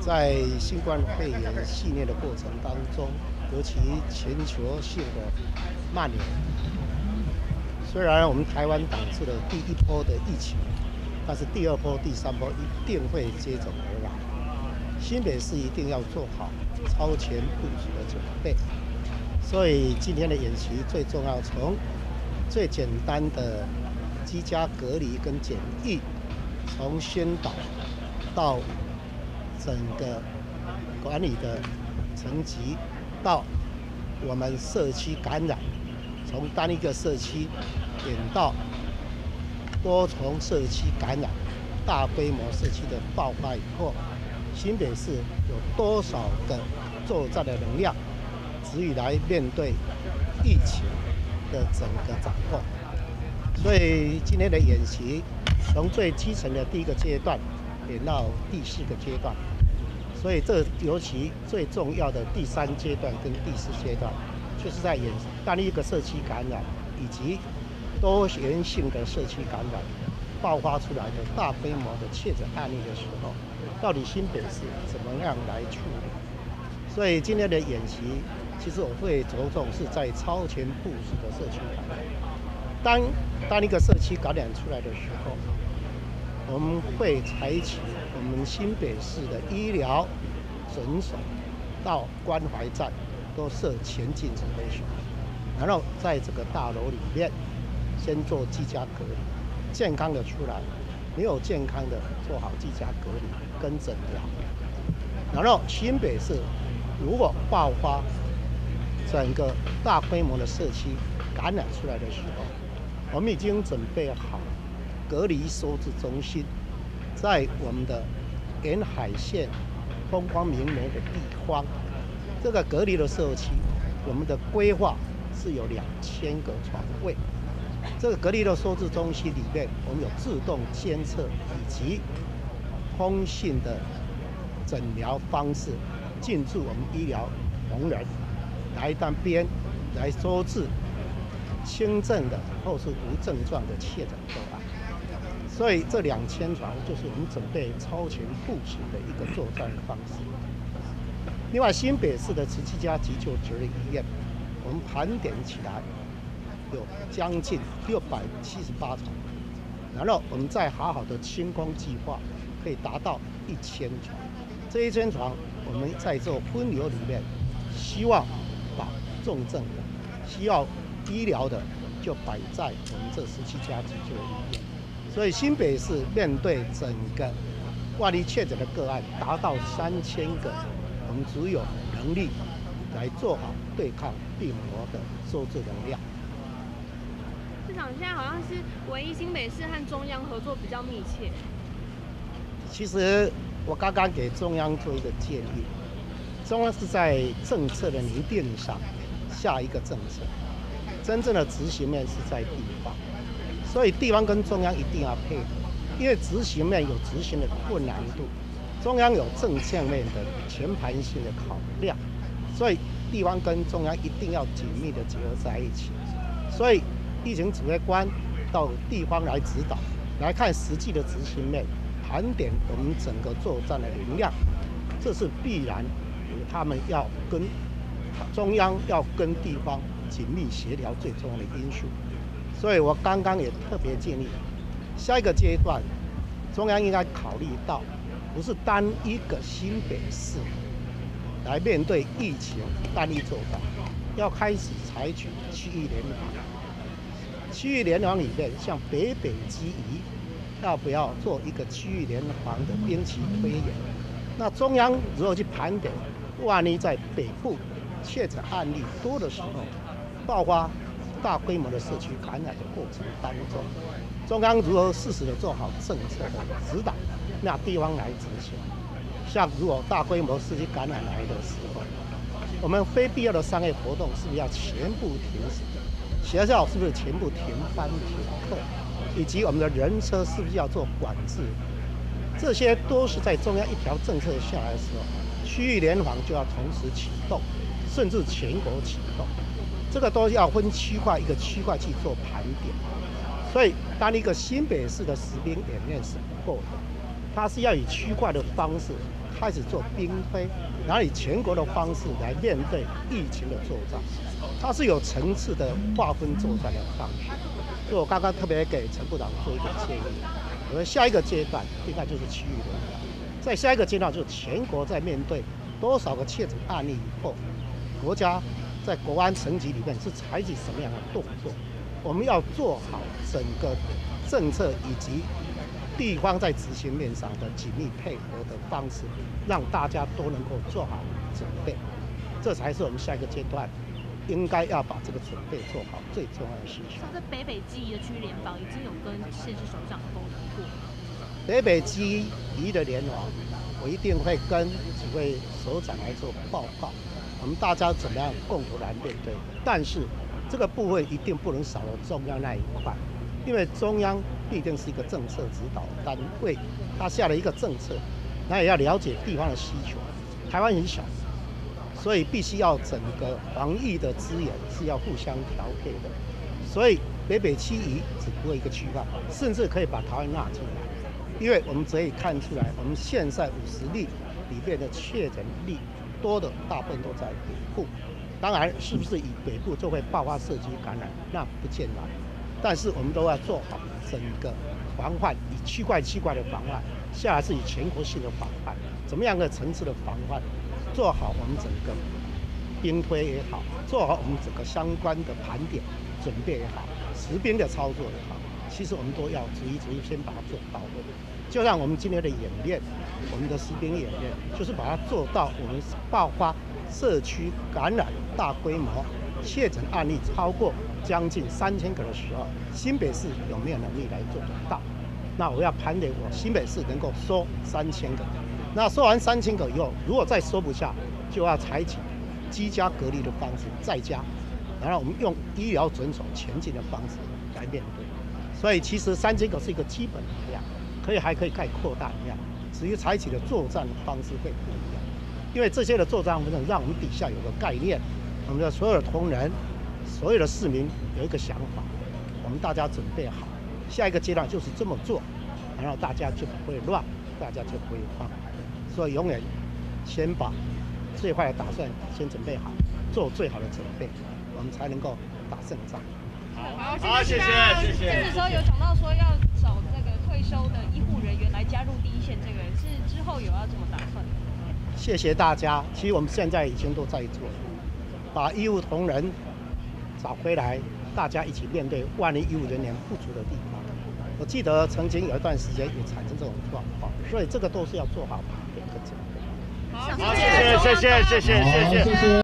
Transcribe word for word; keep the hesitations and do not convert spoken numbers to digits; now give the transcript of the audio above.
在新冠肺炎肆虐的过程当中，尤其全球性的蔓延，虽然我们台湾挡住了第一波的疫情，但是第二波、第三波一定会接踵而来。新北市一定要做好超前部署的准备。所以今天的演习最重要，从最简单的居家隔离跟检疫，从宣导到整个管理的层级，到我们社区感染，从单一个社区点到多重社区感染、大规模社区的爆发以后，新北市有多少个作战的能量，足以来面对疫情的整个掌控。所以今天的演习，从最基层的第一个阶段演到第四个阶段，所以这尤其最重要的第三阶段跟第四阶段，就是在演单一个社区感染以及多元性的社区感染爆发出来的大规模的确诊案例的时候，到底新北市怎么样来处理？所以今天的演习，其实我会着重是在超前部署的社区感染。当当一个社区感染出来的时候，我们会采取我们新北市的医疗诊所到关怀站都设前进指挥所，然后在这个大楼里面先做居家隔离，健康的出来，没有健康的做好居家隔离跟诊疗。然后新北市如果爆发整个大规模的社区感染出来的时候，我们已经准备好隔离收治中心，在我们的沿海线风光明媚的地方，这个隔离的社区，我们的规划是有两千个床位。这个隔离的收治中心里面，我们有自动监测以及通讯的诊疗方式，进驻我们医疗同仁来那边来收治轻症的或是无症状的确诊个案。所以这两千床就是我们准备超前部署的一个作战方式。另外，新北市的十七家急救职业医院，我们盘点起来有将近六百七十八床，然后我们再好好的清空计划，可以达到一千床。这一千床，我们在做分流里面，希望把重症的、需要医疗的，就摆在我们这十七家急救医院。所以新北市面对整个万一确诊的个案达到三千个，我们只有能力来做好对抗病魔的收治能量。 市长现在好像是唯一新北市和中央合作比较密切。 其实我刚刚给中央做一个建议，中央是在政策的拟定上下一个政策，真正的执行面是在地方。所以地方跟中央一定要配合，因为执行面有执行的困难度，中央有政策面的全盘性的考量，所以地方跟中央一定要紧密的结合在一起。所以疫情指挥官到地方来指导，来看实际的执行面，盘点我们整个作战的能量，这是必然，他们要跟中央要跟地方紧密协调最重要的因素。所以我刚刚也特别建议，下一个阶段，中央应该考虑到，不是单一个新北市来面对疫情单一作战，要开始采取区域联防。区域联防里面，像北北基宜，要不要做一个区域联防的兵棋推演？那中央如何去盘点？万一在北部确诊案例多的时候，爆发大规模的社区感染的过程当中，中央如何适时的做好政策的指导，那地方来执行。像如果大规模社区感染来的时候，我们非必要的商业活动是不是要全部停止？学校是不是全部停班停课？以及我们的人车是不是要做管制？这些都是在中央一条政策下来的时候，区域联防就要同时启动，甚至全国启动。这个都要分区块一个区块去做盘点，所以当一个新北市的实兵演练是不够的，它是要以区块的方式开始做兵推，然后以全国的方式来面对疫情的作战，它是有层次的划分作战的方式。所以我刚刚特别给陈部长做一个建议，我说下一个阶段应该就是区域联防，在下一个阶段就是全国在面对多少个确诊案例以后，国家在国安层级里面是采取什么样的动作？我们要做好整个政策以及地方在执行面上的紧密配合的方式，让大家都能够做好准备，这才是我们下一个阶段应该要把这个准备做好最重要的事情。 像在北北基宜的区域联防已经有跟县市首长沟通过。 北北基宜的联防，我一定会跟几位首长来做报告，我们大家怎么样共同来面对。但是这个部分一定不能少了中央那一块，因为中央毕竟是一个政策指导单位，他下了一个政策，那也要了解地方的需求。台湾很小，所以必须要整个防疫的资源是要互相调配的。所以北北基宜只不过一个区块，甚至可以把台湾纳进来。因为我们可以看出来，我们现在五十例里面的确诊例多的大部分都在北部，当然是不是以北部就会爆发社区感染，那不见然。但是我们都要做好整个防范，以区块区块的防范，下来是以全国性的防范，怎么样的层次的防范，做好我们整个兵推也好，做好我们整个相关的盘点准备也好，实兵的操作也好。其实我们都要逐一逐一先把它做到位，就像我们今天的演练，我们的实兵演练，就是把它做到我们爆发社区感染大规模确诊案例超过将近三千个的时候，新北市有没有能力来做得到？那我要盘点我新北市能够收三千个，那收完三千个以后，如果再收不下，就要采取居家隔离的方式再加，然后我们用医疗准守前进的方式来面对。所以其实三千个是一个基本的量，可以还可以再扩大量，至于采取的作战方式会不一样。因为这些的作战方式让我们底下有个概念，我们的所有的同仁、所有的市民有一个想法，我们大家准备好，下一个阶段就是这么做，然后大家就不会乱，大家就不会慌。所以永远先把最坏的打算先准备好，做最好的准备，我们才能够打胜仗。 好， 好，谢谢，谢谢。 这时候有讲到说要找那个退休的医护人员来加入第一线，这个是之后有要这么打算的？ 谢谢大家。其实我们现在已经都在做，把医务同仁找回来，大家一起面对万一医务人员不足的地方。我记得曾经有一段时间也产生这种状况，所以这个都是要做好盘点和准备。 好，谢谢，谢谢，谢谢，谢谢。